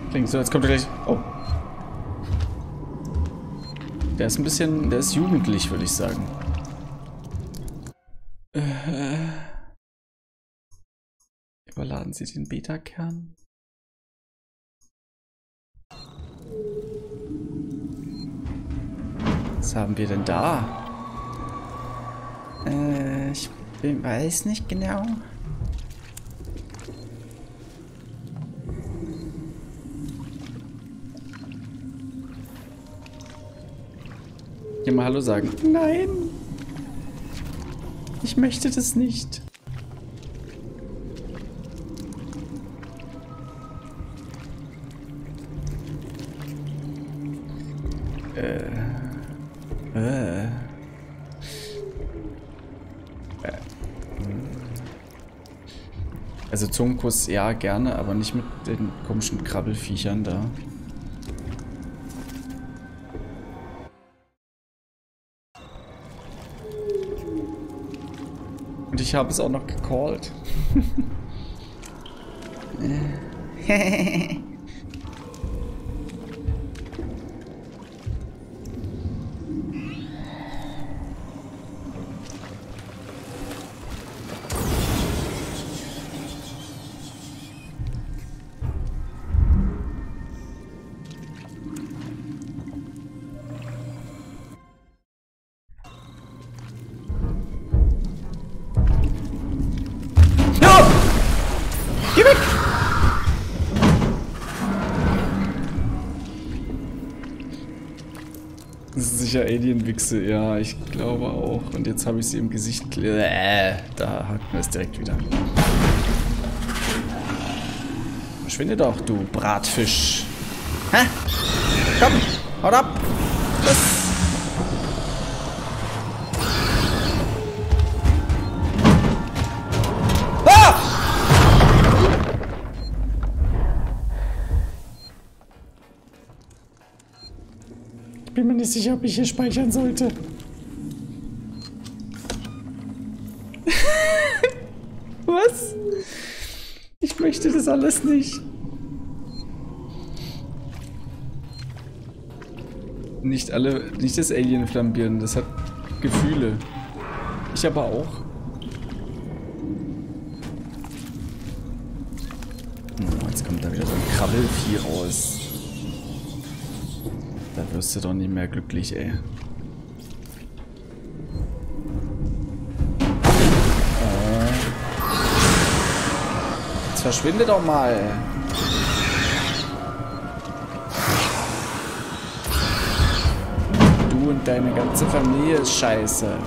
Klingt so, jetzt kommt er gleich... Oh. Der ist ein bisschen... Der ist jugendlich, würde ich sagen. Überladen Sie den Beta-Kern. Was haben wir denn da? Ich weiß nicht genau. Hier mal Hallo sagen. Nein! Ich möchte das nicht. Also Zungenkuss, ja, gerne, aber nicht mit den komischen Krabbelfiechern da. Und ich habe es auch noch gecallt. Geh weg! Das ist sicher Alien-Wichse, ja, ich glaube auch. Und jetzt habe ich sie im Gesicht. Da hatten wir es direkt wieder. Verschwinde doch, du Bratfisch. Hä? Komm, haut ab! Tschüss! Ich bin mir nicht sicher, ob ich hier speichern sollte. Was? Ich möchte das alles nicht. Nicht das Alien flambieren, das hat Gefühle. Ich aber auch. Oh, jetzt kommt da wieder so ein Krabbelvieh raus. Da wirst du doch nicht mehr glücklich, ey. Jetzt verschwinde doch mal. Du und deine ganze Familie ist scheiße.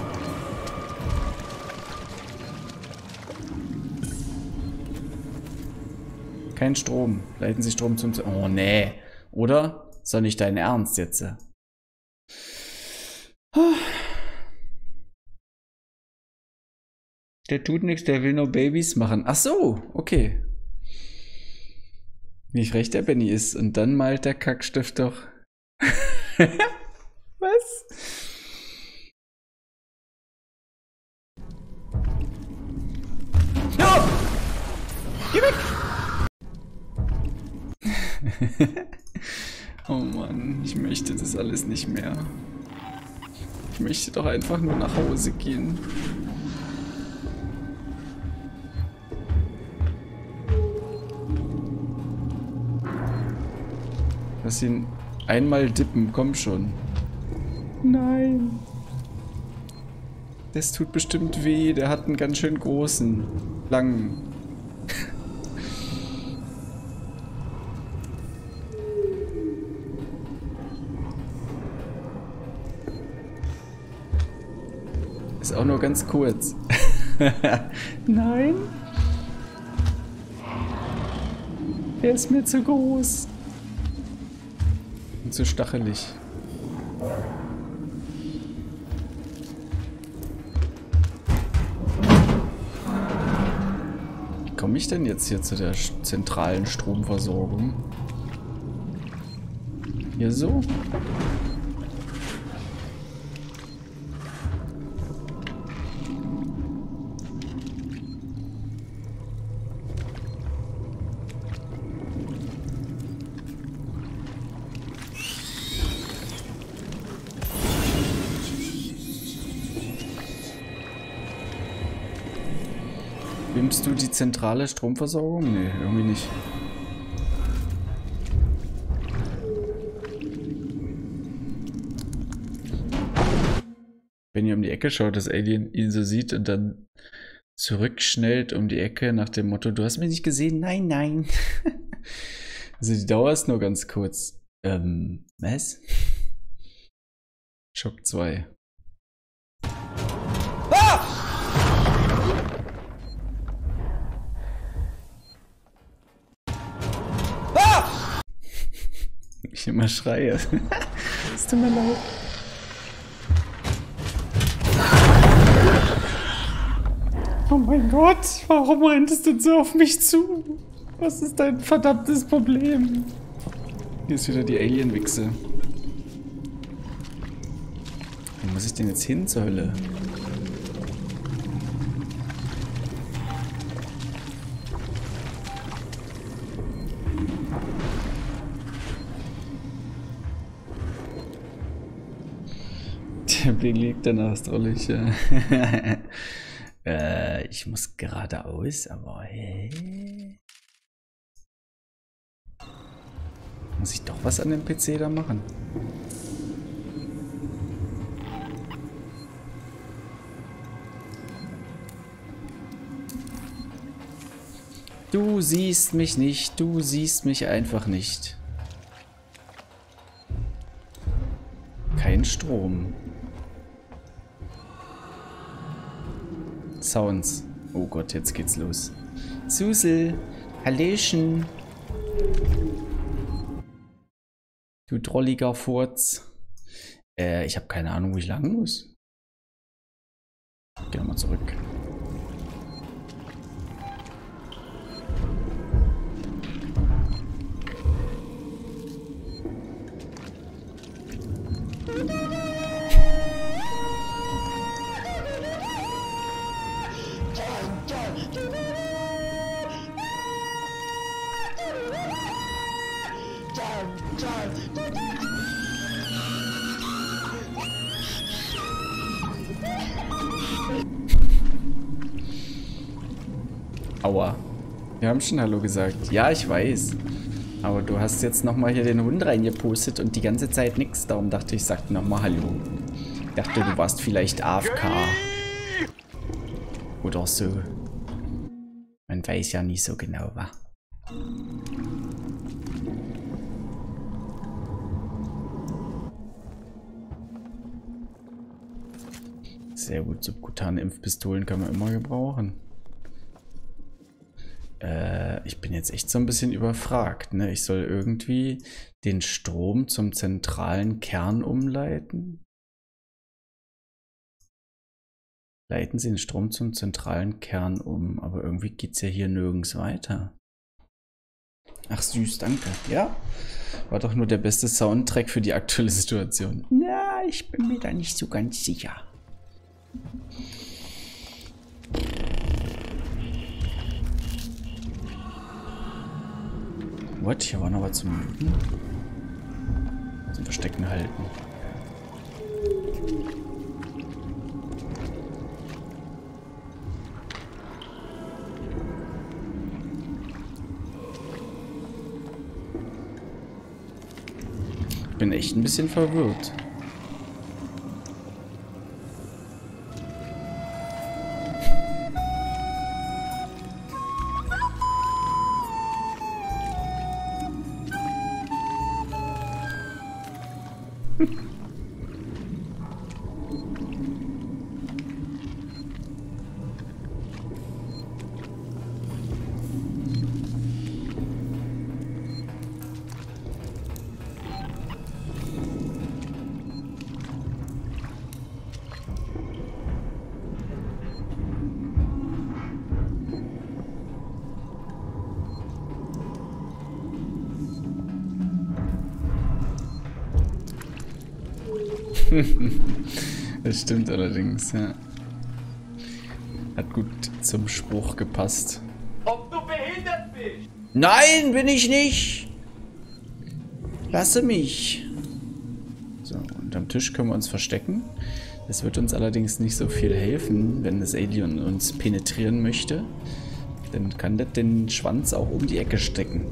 Kein Strom. Leiten Sie Strom zum... Oh, nee. Oder? Ist doch nicht dein Ernst jetzt. Der tut nichts, der will nur Babys machen. Ach so, okay. Wie frech der Benny ist. Und dann malt der Kackstift doch. Was? No! Geh weg! Oh Mann, ich möchte das alles nicht mehr. Ich möchte doch einfach nur nach Hause gehen. Lass ihn einmal dippen, komm schon. Nein. Das tut bestimmt weh, der hat einen ganz schön großen, langen. Ist auch nur ganz kurz. Nein. Er ist mir zu groß. Und zu stachelig. Wie komme ich denn jetzt hier zu der zentralen Stromversorgung? Hier so? Nimmst du die zentrale Stromversorgung? Nee, irgendwie nicht. Wenn ihr um die Ecke schaut, dass Alien ihn so sieht und dann zurückschnellt um die Ecke nach dem Motto, du hast mich nicht gesehen, nein, nein. Also die Dauer ist nur ganz kurz. Was? Schock 2. Ah! Ah! Ich immer schreie. Es tut mir leid. Oh mein Gott, warum renntest du so auf mich zu? Was ist dein verdammtes Problem? Hier ist wieder die Alien-Wichse. Wo muss ich denn jetzt hin zur Hölle? Der Blick liegt danach, ist drollig. Ich muss geradeaus, aber hä? Muss ich doch was an dem PC da machen? Du siehst mich nicht, du siehst mich einfach nicht. Kein Strom. Sounds. Oh Gott, jetzt geht's los. Susel, Hallöchen. Du drolliger Furz. Ich habe keine Ahnung, wo ich lang muss. Geh nochmal zurück. Aua. Wir haben schon Hallo gesagt. Ja, ich weiß. Aber du hast jetzt nochmal hier den Hund reingepostet und die ganze Zeit nichts. Darum dachte ich, sag nochmal Hallo. Ich dachte, du warst vielleicht AFK. Oder so. Man weiß ja nicht so genau, wa? Sehr gut, subkutane Impfpistolen kann man immer gebrauchen. Ich bin jetzt echt so ein bisschen überfragt, ne? Ich soll irgendwie den Strom zum zentralen Kern umleiten. Leiten Sie den Strom zum zentralen Kern um, aber irgendwie geht es ja hier nirgends weiter. Ach süß, danke. Ja, war doch nur der beste Soundtrack für die aktuelle Situation. Na, ich bin mir da nicht so ganz sicher. What? Hier war noch was zum Looten? Zum Verstecken halten. Ich bin echt ein bisschen verwirrt. Das stimmt allerdings, ja. Hat gut zum Spruch gepasst. Ob du behindert bist? Nein, bin ich nicht! Lasse mich! So, unterm Tisch können wir uns verstecken. Das wird uns allerdings nicht so viel helfen, wenn das Alien uns penetrieren möchte. Dann kann das den Schwanz auch um die Ecke stecken.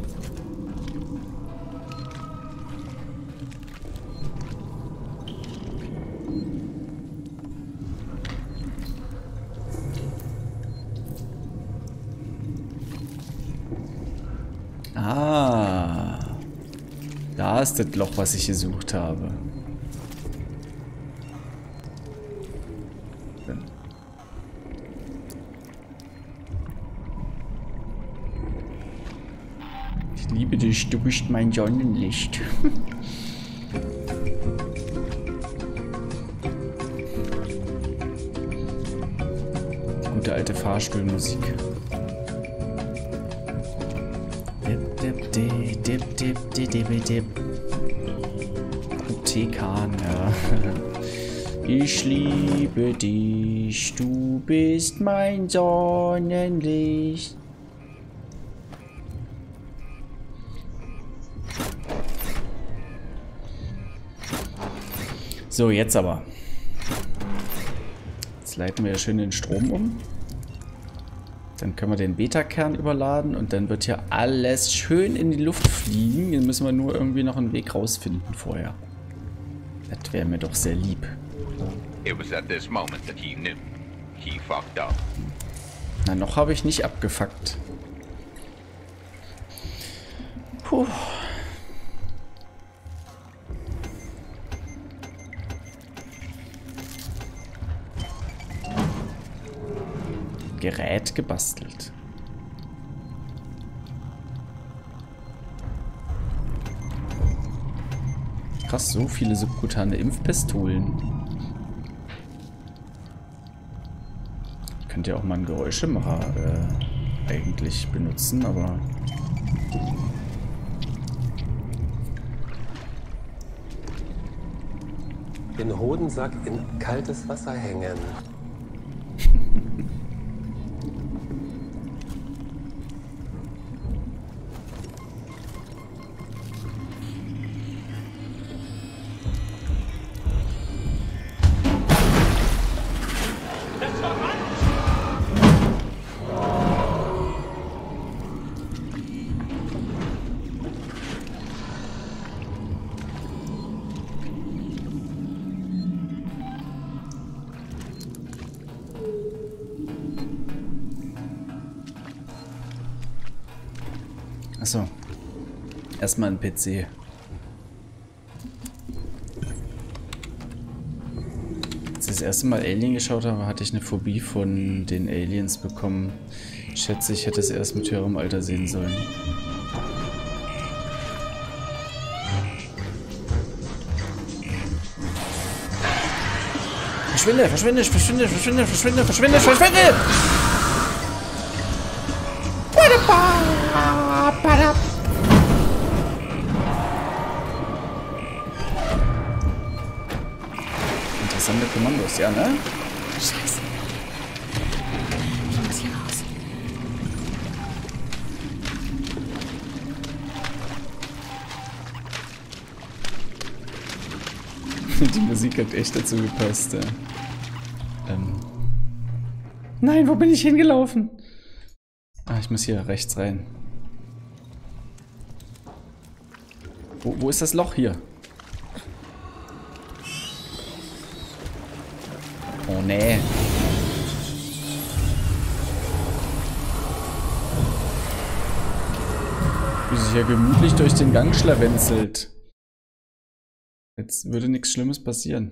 Ah. Da ist das Loch, was ich gesucht habe. Ich liebe dich, du bist mein Sonnenlicht. Die gute alte Fahrstuhlmusik. Tekan, ja. Ich liebe dich, du bist mein Sonnenlicht. So, jetzt aber. Jetzt leiten wir ja schön den Strom um. Dann können wir den Beta-Kern überladen und dann wird hier alles schön in die Luft fliegen. Dann müssen wir nur irgendwie noch einen Weg rausfinden vorher. Das wäre mir doch sehr lieb. Na, noch habe ich nicht abgefuckt. Puh. Gerät gebastelt. Krass, so viele subkutane Impfpistolen. Ich könnte ja auch mal einen Geräuschemacher eigentlich benutzen, aber... Den Hodensack in kaltes Wasser hängen. Achso. Erstmal ein PC. Als ich das erste Mal Alien geschaut habe, hatte ich eine Phobie von den Aliens bekommen. Ich schätze, ich hätte es erst mit höherem Alter sehen sollen. Verschwinde, verschwinde, verschwinde, verschwinde, verschwinde, verschwinde, verschwinde! Interessante Kommandos, ja, ne? Scheiße. Ich muss hier raus. Die Musik hat echt dazu gepasst, ja. Nein, wo bin ich hingelaufen? Ah, ich muss hier rechts rein. Wo ist das Loch hier? Oh, nee. Wie sich ja gemütlich durch den Gang schlawenzelt. Jetzt würde nichts Schlimmes passieren.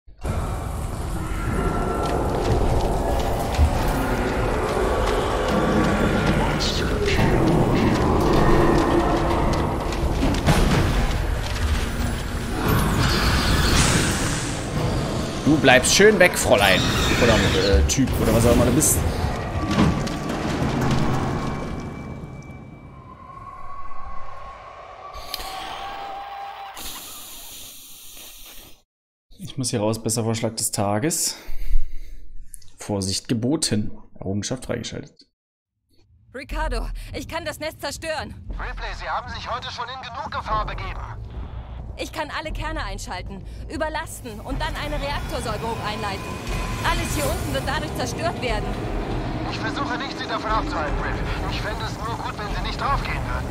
Du bleibst schön weg, Fräulein. Oder Typ, oder was auch immer du bist. Ich muss hier raus, besser Vorschlag des Tages. Vorsicht geboten. Errungenschaft freigeschaltet. Ricardo, ich kann das Netz zerstören. Ripley, Sie haben sich heute schon in genug Gefahr begeben. Ich kann alle Kerne einschalten, überlasten und dann eine Reaktorsäuberung einleiten. Alles hier unten wird dadurch zerstört werden. Ich versuche nicht, Sie davon abzuhalten, Rip. Ich fände es nur gut, wenn Sie nicht draufgehen würden.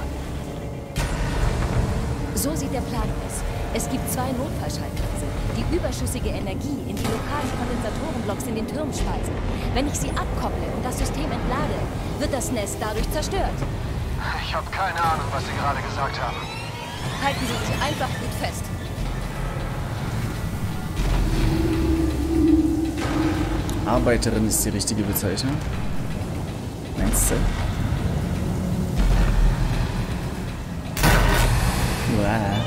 So sieht der Plan aus. Es gibt 2 Notfallschaltkreise, die überschüssige Energie in die lokalen Kondensatorenblocks in den Türmen speisen. Wenn ich sie abkopple und das System entlade, wird das Nest dadurch zerstört. Ich habe keine Ahnung, was Sie gerade gesagt haben. Halten Sie sich einfach gut fest. Arbeiterin ist die richtige Bezeichnung. Meinst du? Uah.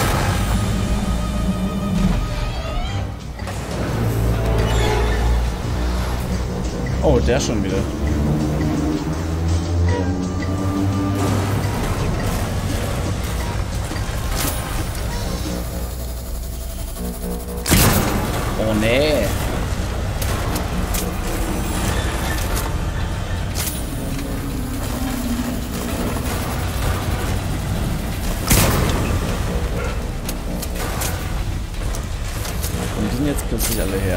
Oh, der schon wieder. Oh nee. Wo kommen die denn jetzt plötzlich alle her?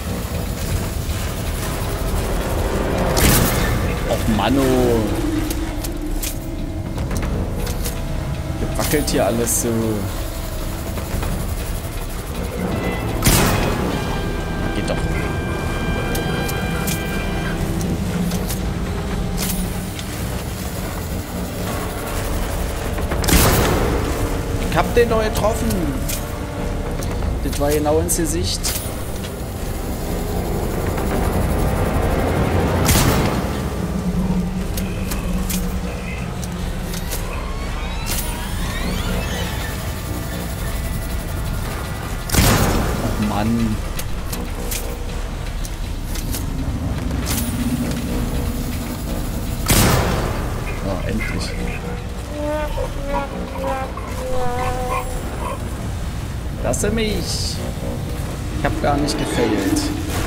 Och Manno. Gewackelt hier alles so. Geht doch. Ich hab den noch getroffen. Das war genau ins Gesicht. Oh Mann. Oh, endlich. Lasse mich. Ich hab gar nicht gefailt.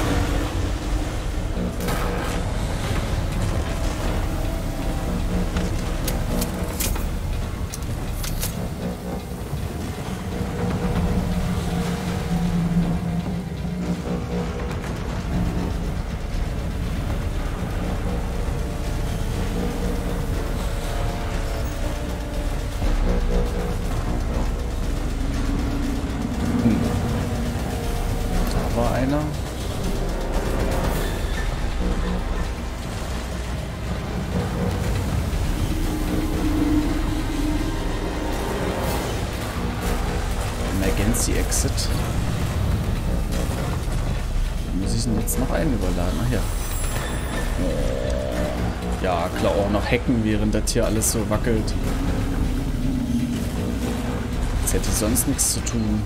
Da war einer. Emergency Exit. Wo muss ich denn jetzt noch einen überladen? Ach ja. Ja, klar, auch noch hacken, während das hier alles so wackelt. Jetzt hätte ich sonst nichts zu tun.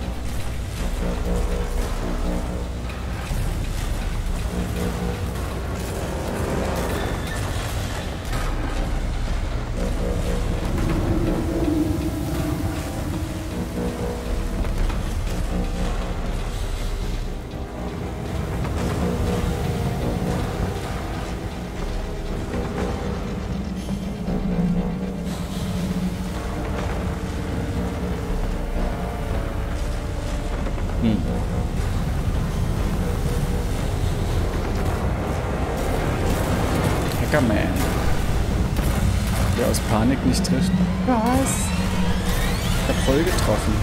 Hackerman. Der aus Panik nicht trifft. Was? Ich hab voll getroffen.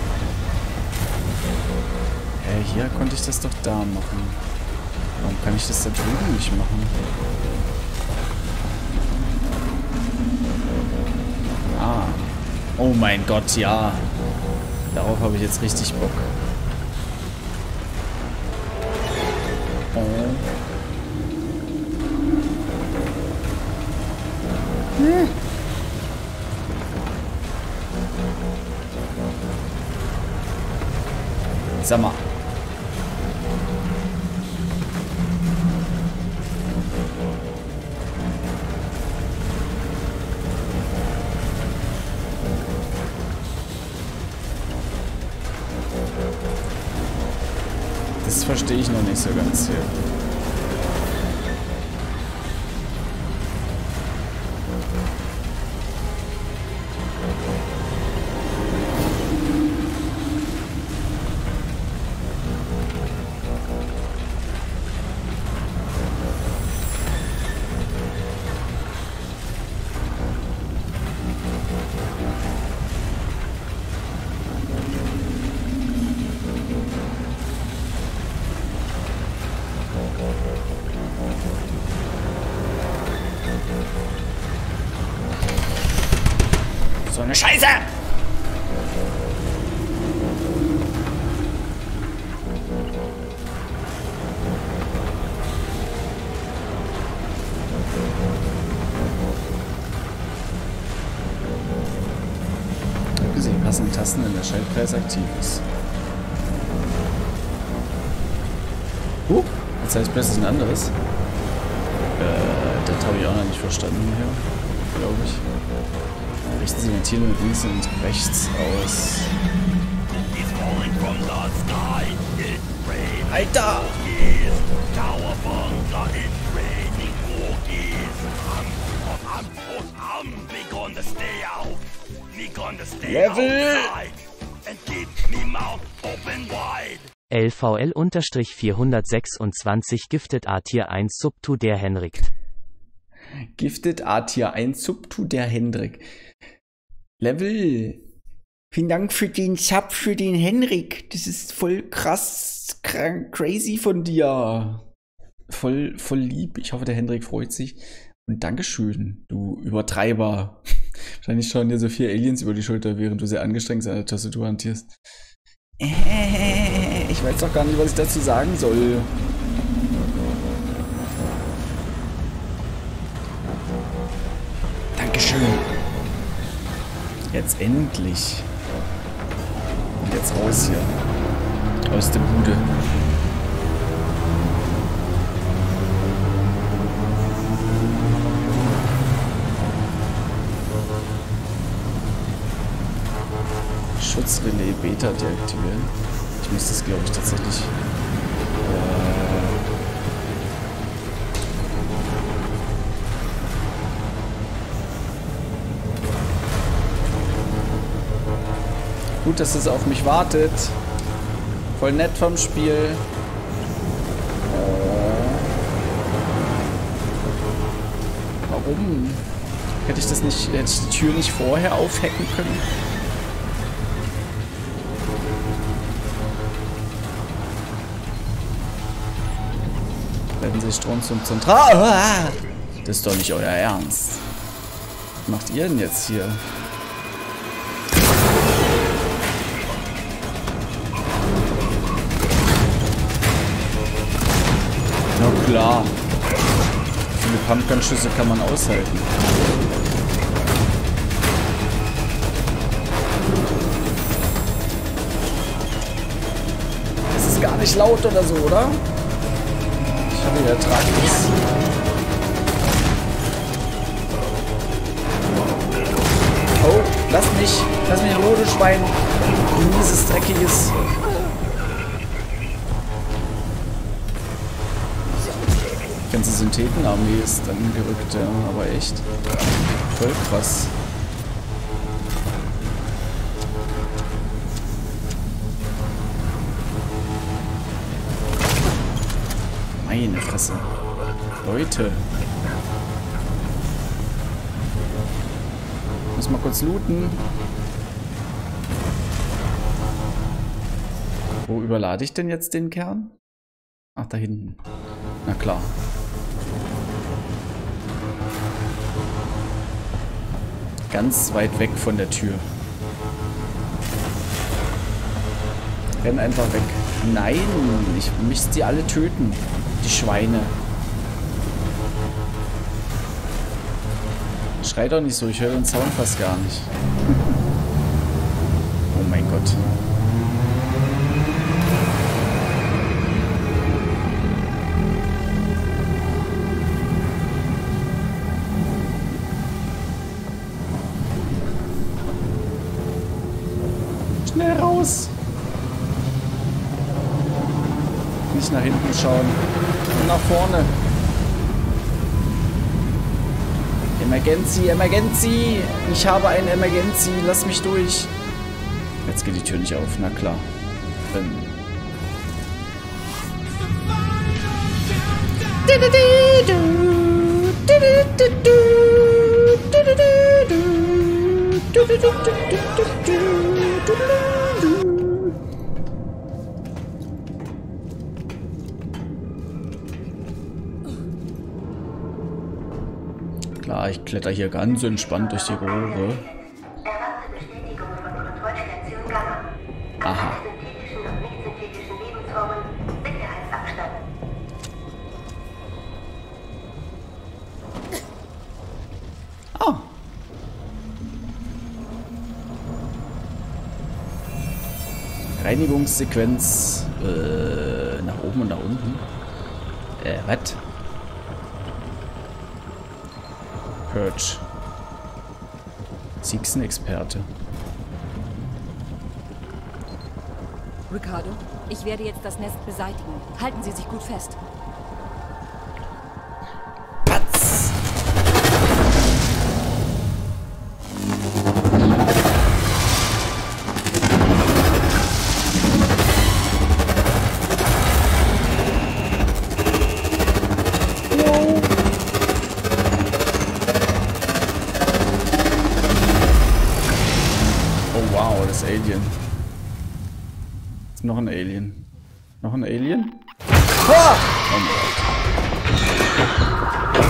Hey, hier konnte ich das doch da machen. Warum kann ich das da drüben nicht machen? Ah. Oh mein Gott, ja. Darauf habe ich jetzt richtig Bock. Oh. Sag mal. Das verstehe ich noch nicht so ganz hier. So eine Scheiße! Abgesehen passende Tasten, wenn der Schaltkreis aktiv ist. Jetzt heißt plötzlich ein anderes. Das habe ich auch noch nicht verstanden hier, glaube ich. Richten Sie Ventile mit links und rechts aus. Alter! Level! LVL-426 Gifted A-Tier 1 Subtu der Henrik. Gifted A-Tier 1 Subtu der Hendrik. Level. Vielen Dank für den Sub für den Henrik. Das ist voll krass, crazy von dir. Voll lieb. Ich hoffe, der Henrik freut sich. Und Dankeschön, du Übertreiber. Wahrscheinlich schauen dir so 4 Aliens über die Schulter, während du sehr angestrengt an der Tastatur hantierst. Ich weiß doch gar nicht, was ich dazu sagen soll. Dankeschön. Jetzt endlich. Und jetzt raus hier. Aus der Bude. Schutzrelais Beta deaktivieren. Ich muss das, glaube ich, tatsächlich. Gut, dass es auf mich wartet. Voll nett vom Spiel. Warum? Hätte ich die Tür nicht vorher aufhacken können? Leiten Sie Strom zum Zentral. Das ist doch nicht euer Ernst. Was macht ihr denn jetzt hier? Na klar. Wie viele Pumpgun-Schüsse kann man aushalten? Das ist gar nicht laut oder so, oder? Ich habe hier ertragen das. Oh, lass mich in Ruhe, du Schwein. Du mieses, dreckiges. Die ganze Synthetenarmee ist dann gerückt, ja, aber echt. Voll krass. Meine Fresse. Leute. Muss mal kurz looten. Wo überlade ich denn jetzt den Kern? Ach, da hinten. Na klar. Ganz weit weg von der Tür. Renn einfach weg. Nein, ich müsste die alle töten. Die Schweine. Schrei doch nicht so, ich höre den Sound fast gar nicht. Oh mein Gott. Schnell raus! Nicht nach hinten schauen. Und nach vorne. Emergency, Emergency! Ich habe ein Emergency, lass mich durch. Jetzt geht die Tür nicht auf, na klar. Klar, ich kletter hier ganz entspannt durch die Rohre. Aha. synthetischen und nicht synthetischen Lebensformen, Sicherheitsabstand. Oh. Reinigungssequenz nach oben und nach unten. Was? Purge. Siegsen-Experte. Ricardo, ich werde jetzt das Nest beseitigen. Halten Sie sich gut fest. Patz! Oh wow, das Alien. Noch ein Alien. Noch ein Alien? Ah! Oh Gott.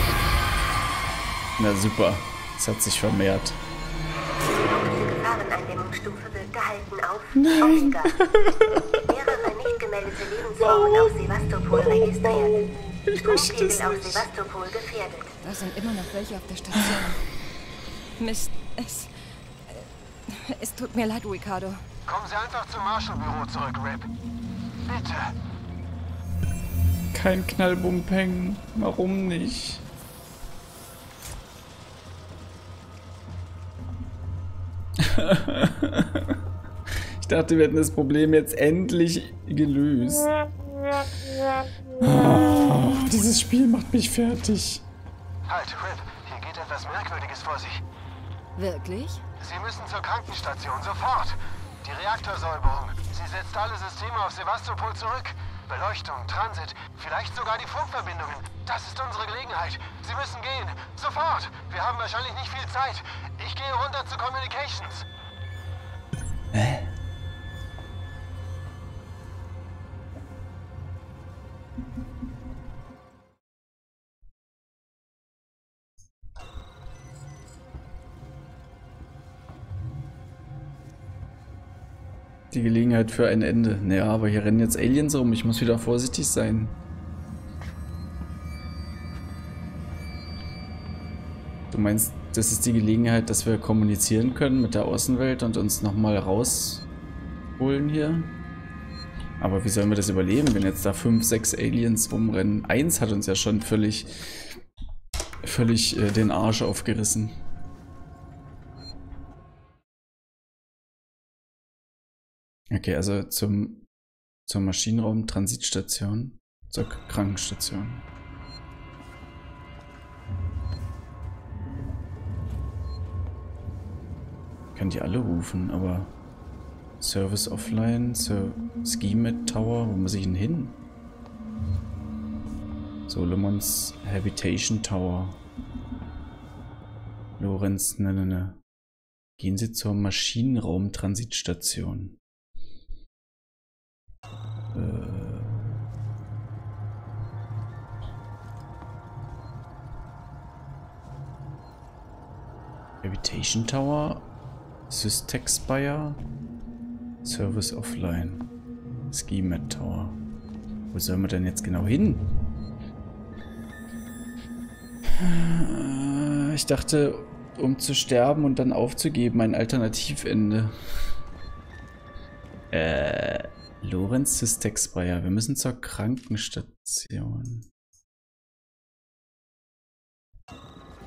Na super. Es hat sich vermehrt. Die Gefahreneindämmungsstufe wird gehalten auf Omega. Mehrere nicht gemeldete Lebensformen auf Sevastopol registriert. Strompegel auf Sevastopol gefährdet. Da sind immer noch welche auf der Station. Mist, es tut mir leid, Ricardo. Kommen Sie einfach zum Marshall-Büro zurück, Rip. Bitte. Kein Knallbumpeng. Warum nicht? Ich dachte, wir hätten das Problem jetzt endlich gelöst. Oh, dieses Spiel macht mich fertig. Halt, Rip. Hier geht etwas Merkwürdiges vor sich. Wirklich? Sie müssen zur Krankenstation, sofort. Die Reaktorsäuberung. Sie setzt alle Systeme auf Sevastopol zurück. Beleuchtung, Transit, vielleicht sogar die Funkverbindungen. Das ist unsere Gelegenheit. Sie müssen gehen. Sofort. Wir haben wahrscheinlich nicht viel Zeit. Ich gehe runter zu Communications. Hä? Die Gelegenheit für ein Ende. Naja, aber hier rennen jetzt Aliens rum. Ich muss wieder vorsichtig sein. Du meinst, das ist die Gelegenheit, dass wir kommunizieren können mit der Außenwelt und uns nochmal rausholen hier? Aber wie sollen wir das überleben, wenn jetzt da 5, 6 Aliens rumrennen? Eins hat uns ja schon völlig den Arsch aufgerissen. Okay, also zur Maschinenraum-Transitstation, zur Krankenstation. Ich kann die alle rufen, aber Service offline, zur Scheme Tower, wo muss ich denn hin? Solomons Habitation Tower. Lorenz, ne. Gehen Sie zur Maschinenraum-Transitstation. Habitation Tower, Systex Spire, Service Offline, Scheme Tower. Wo sollen wir denn jetzt genau hin? Ich dachte, um zu sterben und dann aufzugeben, ein Alternativende. Lorenz Systex Spire. Wir müssen zur Krankenstation.